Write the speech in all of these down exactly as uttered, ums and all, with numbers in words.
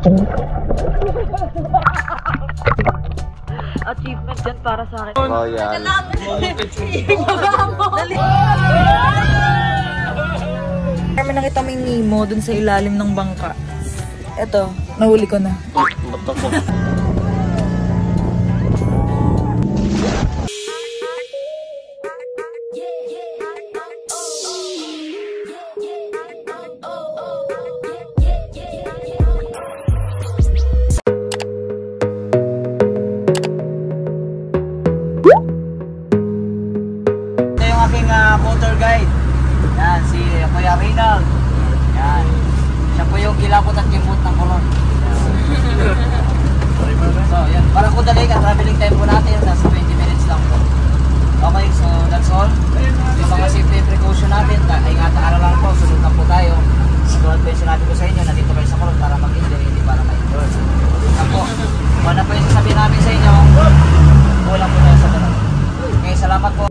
Achievement yan para sa akin. Oh, yan. Kami nakita mo yung Nemo dun sa ilalim ng bangka. Eto, nahuli ko na. Motor guide. Yan, si Kuya Reynald. Yan. Siya po yung kilabot at kimot ng koron. So, yan. Para ko dali ka, traveling time po natin. Nasa twenty minutes lang po. Okay, so that's all. Yung mga safety precaution natin. Ingatan araw-araw po. Sunod na po tayo. Sunod po yung sinabi ko sa inyo. Nandito kayo sa koron para mag-injure, hindi para ma-injure. Yan po. Kung ano po yung sasabihin namin sa inyo, kulang po tayo sa ganun. Okay, salamat po.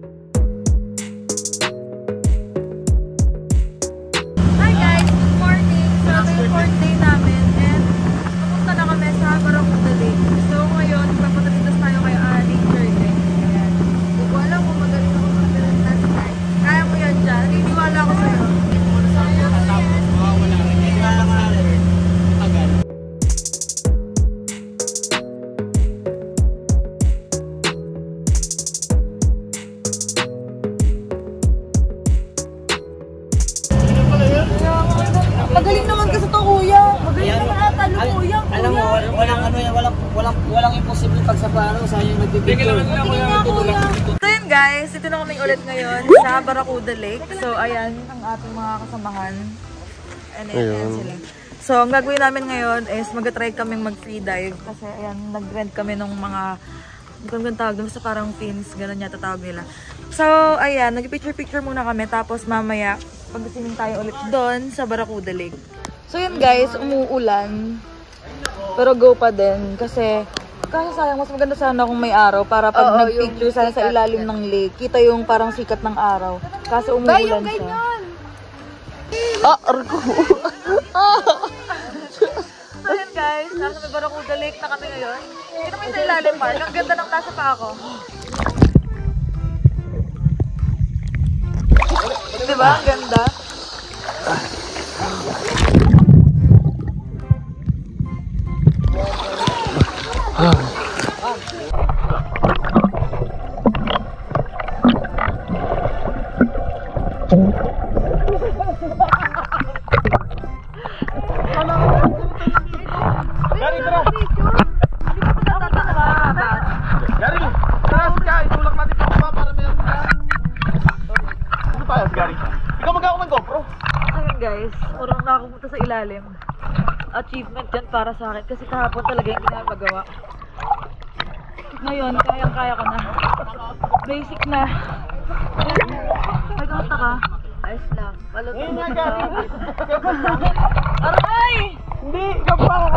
Magaling naman kasi to, kuya. Magaling naman ata, kuya. Alam mo, walang ano yan, walang walang walang imposible pag sa plano, sa yung nagpipicture. So yun guys, ito na kami ulit ngayon sa Barracuda Lake. So ayan ang ating mga kasamahan. And ayan sila. So ang gagawin namin ngayon is mag-try kaming mag-free dive kasi ayan, nag-rent kami ng mga gano'n tawag doon sa parang fins, gano'n yata tawag nila. So ayan, nag-picture-picture muna kami tapos mamaya pag-swimming tayo ulit doon sa Barracuda Lake. So yun guys, umuulan. Pero go pa din kasi kasi sayang, mas maganda sana kung may araw para pag oh, nag-picture sana sa ilalim ng lake, kita yung parang sikat ng araw. Kasi umuulan siya. Ah, arko! So yun guys, nasa may Barracuda Lake na kami ngayon. Hindi naman sa ilalim, Mark. Ang ganda ng nasa pa ako. Diba? Ang ganda. Gary, tara! Gary, tara si Kai, tulak natin pa pa para may ano na. Ano tayo, Gary? Ikaw mag-ako ng GoPro. So yun guys, urong nakapunta sa ilalim. Achievement yan para sa akin kasi kahapon talaga hindi na magawa. Ngayon, kayang-kaya ko na. Basic na. Ay, kamusta ka? Ayos lang. Malutong na ka. Aray! Hindi, ikaw pa ako.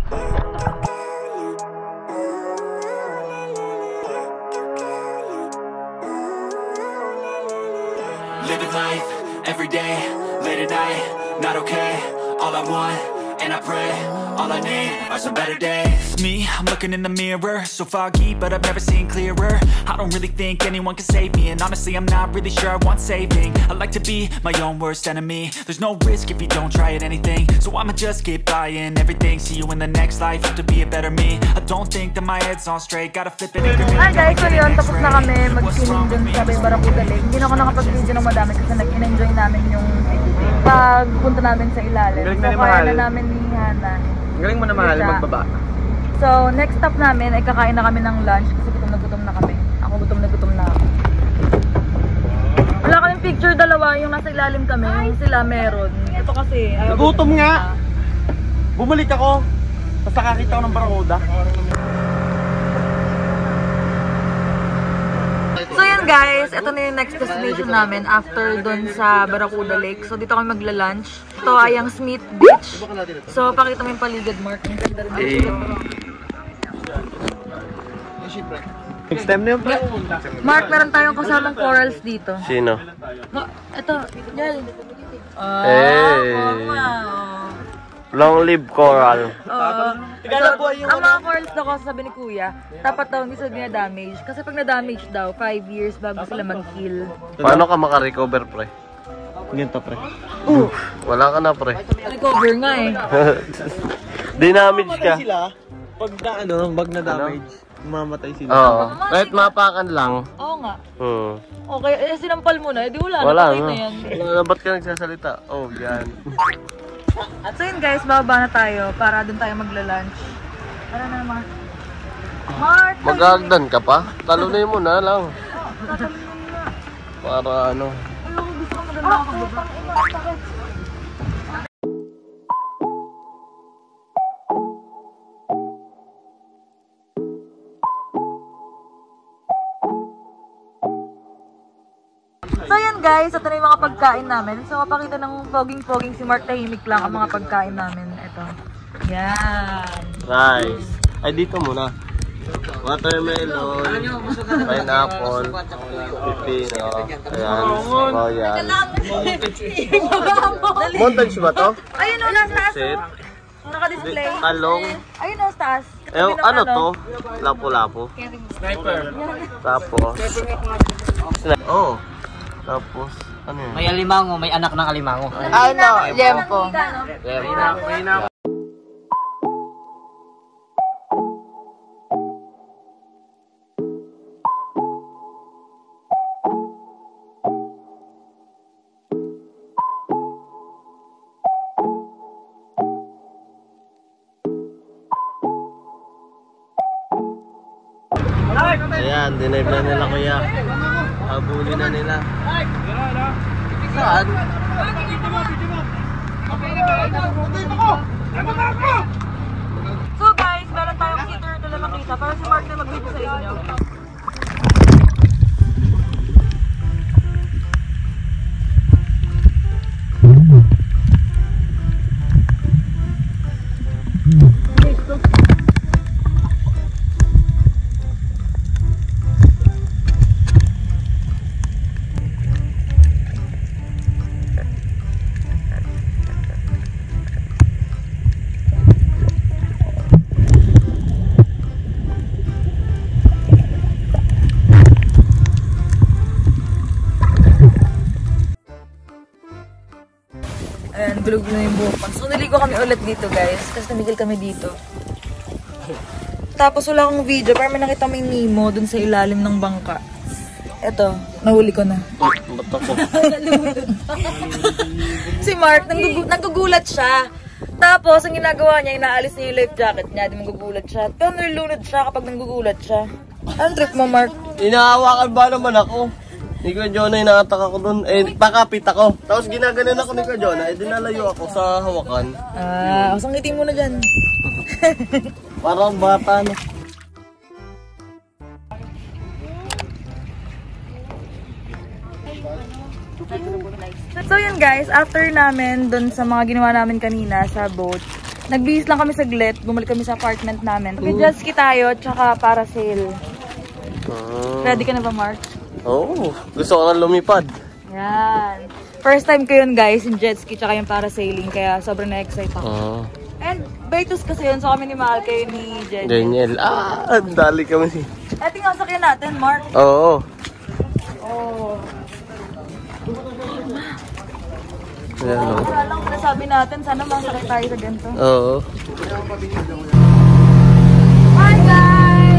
Living life, every day, late at night, not okay. All I want, and I pray, all I need are some better days. Me, I'm looking in the mirror, so foggy, but I've never seen clearer. I don't really think anyone can save me, and honestly I'm not really sure I want saving. I like to be my own worst enemy. There's no risk if you don't try at anything, so I'ma just keep buying everything. See you in the next life, have to be a better me. I don't think that my head's on straight, gotta flip it and Hi guys, so yun, tapos na kami mag-swimming dun sa Barracuda Lake. Hindi na ako nakapag-video ng madami kasi nag-enjoy namin yung pagpunta namin sa ilalim. Galing So na ni kaya Mahal. na namin ni Hana. Galing mo na Mahal, magbaba. So next stop namin ay kakain na kami ng lunch kasi gutom na gutom na kami. Ako gutom na gutom na ako. Wala kaming picture dalawa, yung nasa ilalim kami, yung sila meron. Ito kasi ayaw. Nagutom nga! Bumalik ako, basta kakita ko ng Barracuda. So yan guys, ito na yung next destination namin after dun sa Barracuda Lake. So dito kami magla-lunch. Ito ay ang Smith Beach. So pakita mo yung paligid, Mark. Ang ganda rin dito. Next time na yun, pre. Mark, meron tayong kasamang corals dito. Sino? Ma ito, yan. Ah, Hey. wow. Long live coral. Oo. So, ang mga corals daw kasi sabi ni Kuya, dapat daw hindi sila dinadamage. Kasi pag na-damage daw, five years bago sila mag-kill. Paano ka makarecover, pre? Ganito, pre. Uh, wala ka na, pre. Recover nga eh. Dinamage ka. Sila, pag na, ano, pag na damage, mamatay sila. Oo. Kahit mapakan lang. Oo nga. Hmm. Okay, eh sinampal mo na, eh di wala, Wala na. na. na yan. Wala na, ba't ka nagsasalita? Oh, yan. So yun guys, bababa na tayo para doon tayo magla-lunch. Tara na naman. Mark! Mag-agdan ka pa? Talunin mo na lang. Tatalon mo na. Para ano. Ayoko, gusto ko maganda ako baba. So yan guys, ito na yung mga pagkain namin. So mapakita ng poging-poging si Mark, tahimik lang ang mga pagkain namin. Ito. Yan. Rice. Ay, dito muna. Watermelon, pineapple, pipino, ayan, royal. Montage ba to? Ayun o, nasa taas. Set. Naka-display. Talong. Ayun o, taas. Eh, ano to? Lapu-lapu. Sniper. Tapos. Oh. Tapos, ano yun? May alimango, may anak ng alimango. Ano? Lempo. Ayan, dinive na nila kuya. Habulin na nila. Saan? So guys, meron tayong sea turtle na makita. Para si Mark na mag-video sa inyo. Ayan, bulog na yung buhok. So, naligo kami ulit dito, guys. Kasi tumigil kami dito. Tapos, wala akong video. Pero may nakita may Nemo dun sa ilalim ng bangka. Eto, nahuli ko na. Ba't ako? Si Mark, nanggugu nanggugulat siya. Tapos, ang ginagawa niya, inaalis niya yung life jacket niya. Di manggugulat siya. Pero nalulunod siya kapag nanggugulat siya. Anong trip mo, Mark? Inahawakan ba naman ako? Ni Kuya Jonah, inaatak ako dun. Eh, pakapit ako. Tapos ginaganon ako ni Kuya Jonah. Eh, dinalayo ako sa hawakan. Ah, uh, sangitin mo na dyan. Parang bata na. So yun guys, after namin dun sa mga ginawa namin kanina sa boat, nagbihis lang kami saglit, bumalik kami sa apartment namin. Nag-jet ski tayo, tsaka parasail. Uh, Ready ka na ba, Mark? Oo, oh, gusto ko na lumipad. Yan. First time ko yun guys, yung jet ski tsaka yung parasailing, kaya sobrang na-excite ako. Uh, And Baitus kasi yun, so kami ni Mahal kayo ni Jenny. Daniel, ah, dali kami. Ito yung sasakyan natin, Mark. Oo. Oh. Ayan, oh. Wala lang sinasabi natin, sana masakit tayo sa ganito. Oo. Hi guys!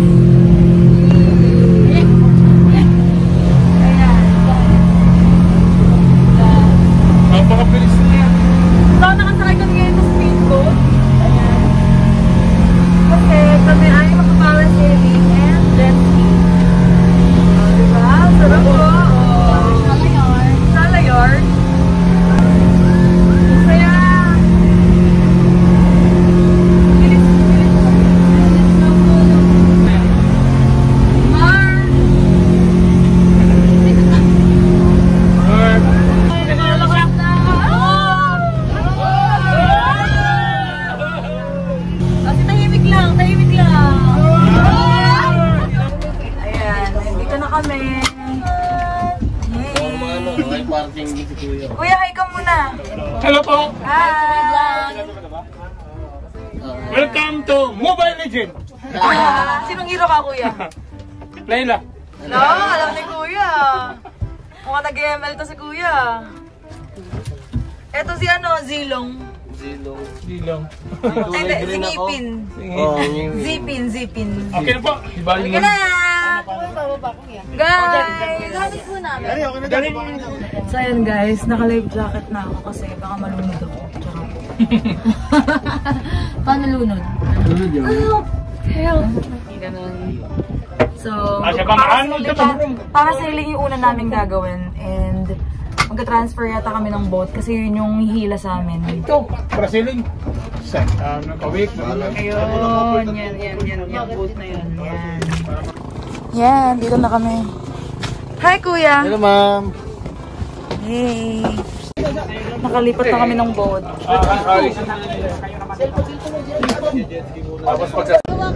Ang makabilis na yan. So, nakasakay kami ngayon sa speedboat. Ayan. Kasi kami ay magpaparasailing and jet ski. O, diba? Sarap po. Salayor. Salayor. Saya. Bilis, bilis. Bilis na po. Mark. Mark. Nalakas na. Kasi tahimik lang, tahimik lang. Ayan, dito na kami. Yay! May parking dito, Kuya. Kuya, hi ka muna. Hello po! Hi! Welcome to Mobile Legend! Ah, sinong hero ka, kuya? Layla. No, alam ni kuya. Mukhang nag-M L to si kuya. Eto si ano, Zilong. Zilong. Dilong. Hindi, si Ngipin. Oh, Zipin, Zipin. Okay na po. Ibalik Halika mo. na! Guys! Dali mo. So ayun guys, naka-live jacket na ako kasi baka malunod ako. Charot. Paano lunod? Lunod yun. Help! Help! Ganun. So, Ah, siya pa, para maano, sailing, siya pa. para sailing yung una namin gagawin and magka-transfer yata kami ng boat kasi yun yung hihila sa amin. Ito, Brasiling. Set. Um, Nakawik. Ayun, yan, yan, yan, yung boat na yun. Yan. Yan, dito na kami. Hi, kuya! Hello, ma'am. Hey! Nakalipat na kami ng boat. Tapos pag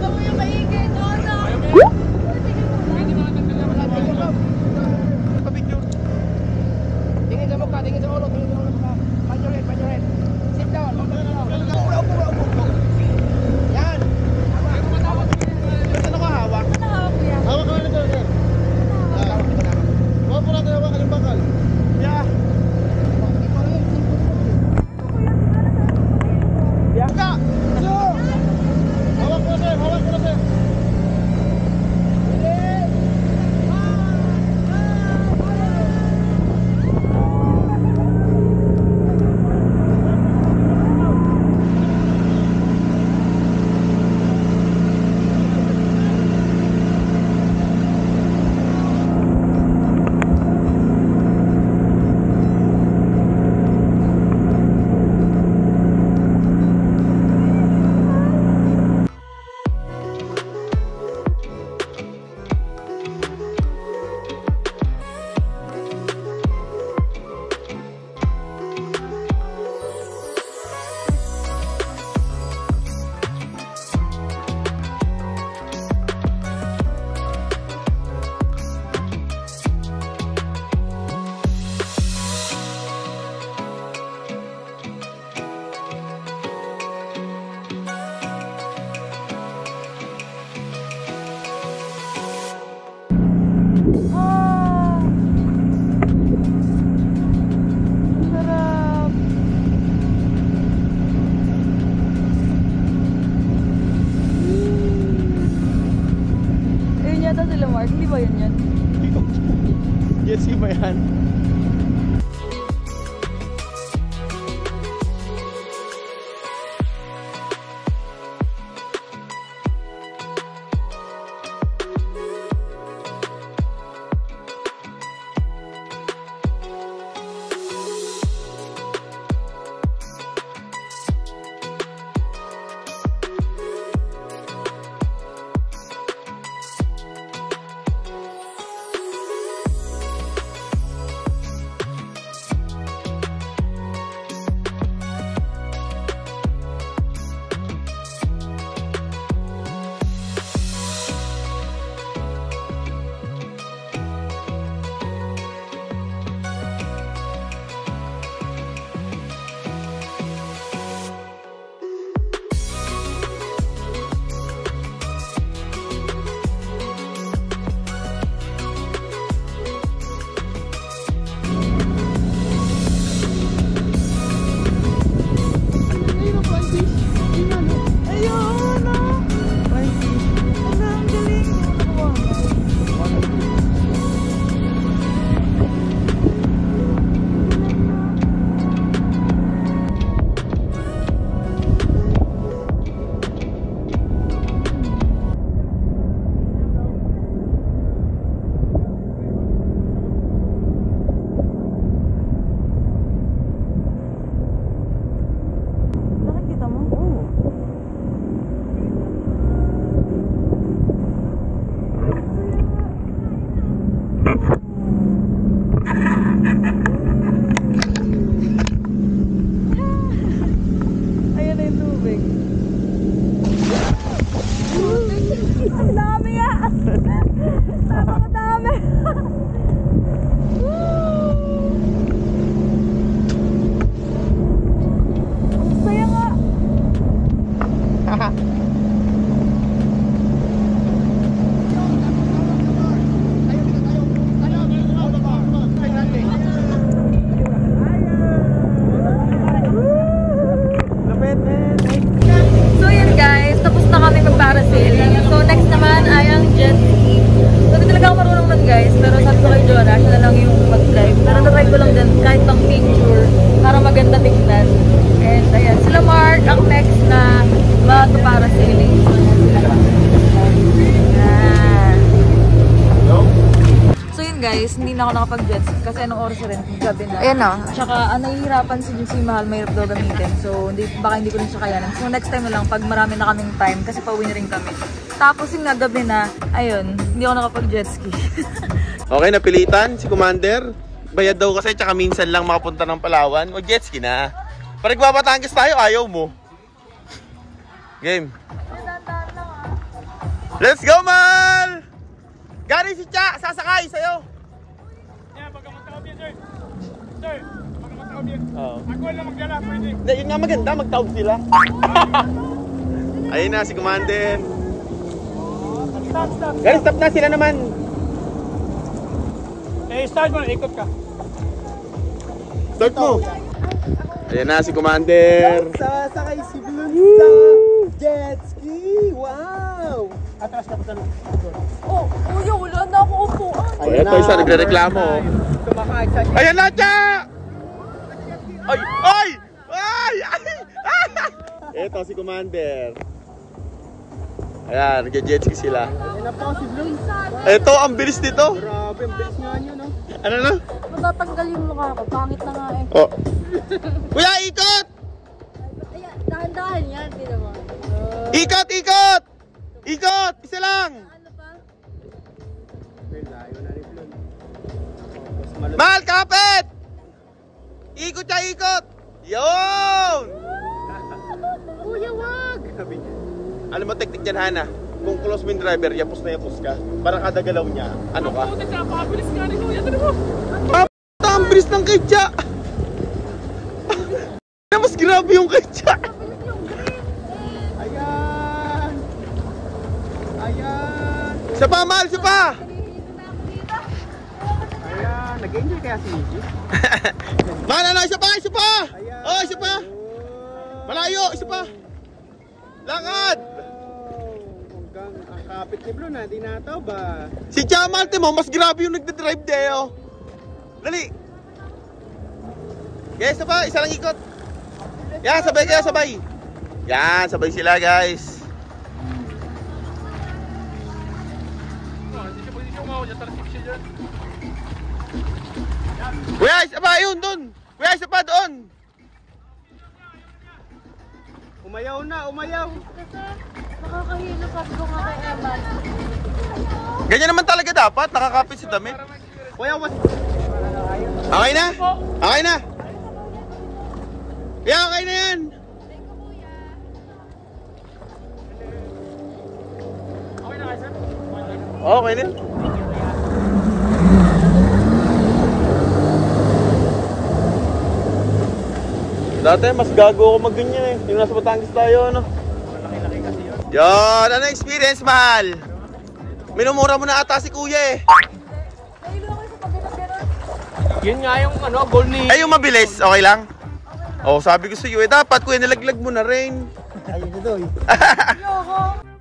Hindi ba yun yan? Yes, ba yan? So yun guys, tapos na kami mag-parasailing. So next naman ay ang jet ski. So hindi talaga ako marunong nun guys, pero sabi ko kay Jonah, siya na lang yung mag-drive. Pero na-try ko lang din kahit pang picture para maganda tingnan. And ayan, sila Mark ang next na mag-parasailing. So yan sila. Ayan. So yun guys, hindi na ako nakapag-jet ski kasi anong oras rin, gabi na. Ayan o. Tsaka ah, nahihirapan si, si Mahal, mahirap daw gamitin. So hindi, baka hindi ko rin siya kayanan. So next time na lang, pag marami na kaming time, kasi pauwi na rin kami. Tapos yung gabi na, ayun, hindi ako nakapag-jet ski. Okay, napilitan si Commander. Bayad daw kasi, tsaka minsan lang makapunta ng Palawan. O jet ski na. Parang Batangas tayo, ayaw mo. Game. Let's go, Mal! Gary si Cha, sasakay sa'yo. Yeah, pagka magtaob yan, sir. Sir, pagka magtaob yan. Oo. Ako lang magdala, pwede. Hindi, yun nga maganda, magtaob sila. Ayun na, si Commander. Stop, stop. Gary, stop na sila naman. Eh, start mo na, ikot ka. Start mo. Ayan na, si Commander. Sasakay si Blue sa jet ski. Wow! Atras ka pa tanong. Oh, kuya, wala na ako upuan. Oh, ito isa, nagre-reklamo. Tumakay sa Ayan na, Cha! Ay! Ay! Ay! Ay! Ito si Commander. Ayan, nag-jet ski sila. Ayan na po si Blue. Ito, ang bilis nito. Grabe, ang bilis nga nyo, no? Ano na? Matatanggal yung mukha ko, pangit na nga eh. Oh. Kuya, ikot! Ayan, dahan-dahan yan, di naman. Ikot, ikot! Ikot! Isa lang! Ano pa? Layo na rin Blue. Mahal, kapit! Ikot siya, ikot! Yun! Kuya, wag! Alam mo, teknik dyan, Hana. Kung close mo yung driver, yapos na yapos ka. Para kada galaw niya, ano ka? Puti ka, pakabilis ka rin, kuya. Ano mo? Ah, ang bilis ng kaytya! Mas grabe yung kaytya! Ayan! Ayan! Isa pa, Mahal, isa pa! Ayan! Nag-enjoy kaya si Nikki? Mahal, ano, isa pa, isa pa! Oh, isa pa! Malayo, isa pa! Lakad! Hanggang ang kapit ni Blue na, di nataw ba? Si Chamal, mo, mas grabe yung nagdadrive deo. Dali! Guys, isa pa, isa lang ikot. Yan, sabay kayo, sabay. Yan, sabay sila, guys. Hindi siya pwede siya umawa dyan, talasip siya dyan. Kuya, isa pa, yun, dun. Kuya, isa pa, doon. Umayaw na, umayaw! Nakakahilo sabi ko nga kay Eman. Ganyan naman talaga dapat, nakakapit sa damit. Kuya, was... Okay na? Okay na? Yeah, okay na yan. Okay na kayo, sir? Okay na. Dati, mas gago ako mag-ganyan eh. Yung nasa Batangas tayo, ano? Laki-laki kasi yun. Yan, ano experience, Mahal? Minumura mo na ata si Kuya eh. Nahilo ako sa pagkakaganon. Yun nga yung ano, goal ni... Ay, yung mabilis, okay lang? Oh, sabi ko sa iyo eh, dapat Kuya nilaglag mo na rin. Ayun na doy. Ayoko.